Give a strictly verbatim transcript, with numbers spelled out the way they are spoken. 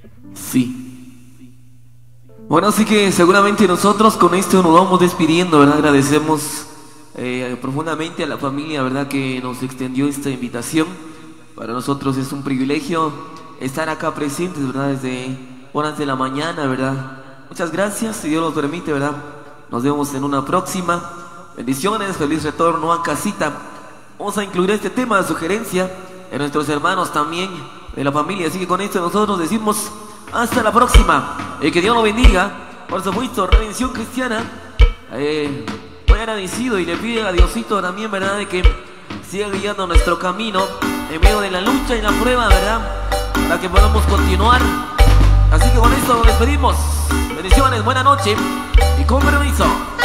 Sí. Bueno, así que seguramente nosotros con esto nos vamos despidiendo, ¿verdad? Agradecemos eh, profundamente a la familia, ¿verdad? Que nos extendió esta invitación. Para nosotros es un privilegio estar acá presentes, ¿verdad? Desde horas de la mañana, ¿verdad? Muchas gracias, si Dios nos permite, ¿verdad? Nos vemos en una próxima. Bendiciones, feliz retorno a casita. Vamos a incluir este tema de sugerencia de nuestros hermanos también de la familia. Así que con esto nosotros decimos hasta la próxima. Y que Dios lo bendiga. Por supuesto, Redención Cristiana eh, muy agradecido y le pide a Diosito también, ¿verdad? De que siga guiando nuestro camino en medio de la lucha y la prueba, ¿verdad? Para que podamos continuar. Así que con esto nos despedimos. Bendiciones, buena noche y con permiso.